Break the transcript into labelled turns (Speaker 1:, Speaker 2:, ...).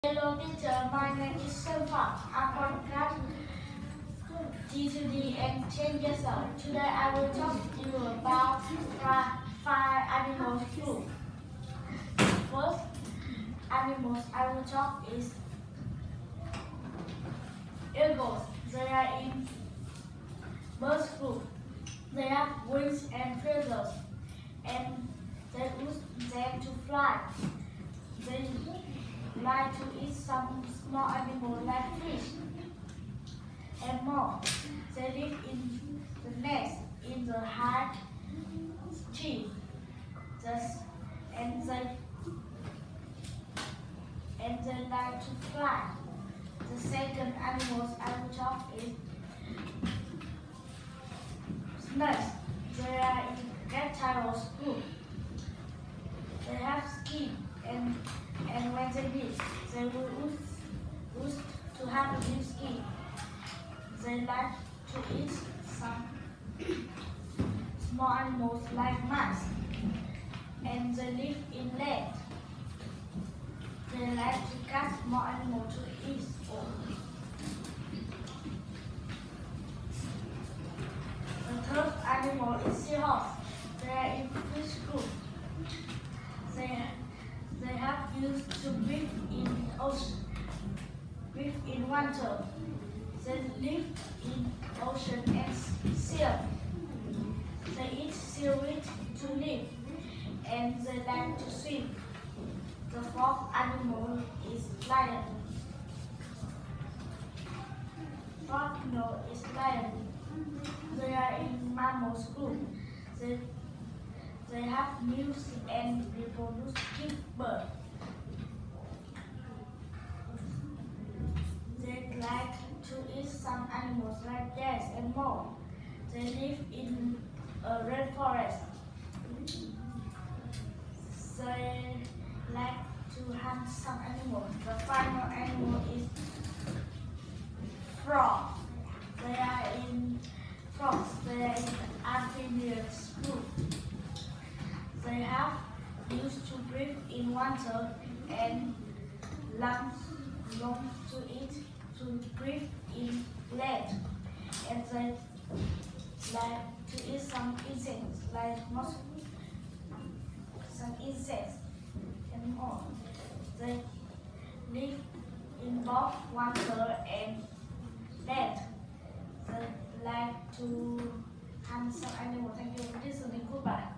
Speaker 1: Hello teacher, my name is Selva. I'm from class D2D and 10 years old. Today I will talk to you about five animals group. First animals I will talk is eagles. They are in birds group. They have wings and feathers and they use them to fly. They like to eat some small animals like fish and more. They live in the nest, in the hard tree, and they like to fly. The second animals I will talk is snakes. They are in reptiles group. They have skin and when they meet, they will use to have a new skin. They like to eat some small animals like mice, and they live in land. They like to catch small animals to eat. The third animal is seahorse. They are in fish group. They have used to breathe in ocean, breathe in water. They live in ocean and seal. They eat seaweed to live, and they like to swim. The fourth animal is lion. Lion. They are in mammals group. They have meals and reproduce big birds. They like to eat some animals like deer and more. They live in a rainforest. They like to hunt some animals. The final animal is frog. They are in frogs. They are in amphibians group. They have used to breathe in water and lungs to eat to breathe in land. And they like to eat some insects like some insects and more. They live in both water and land. They like to hunt some animals. Thank you for listening. Goodbye.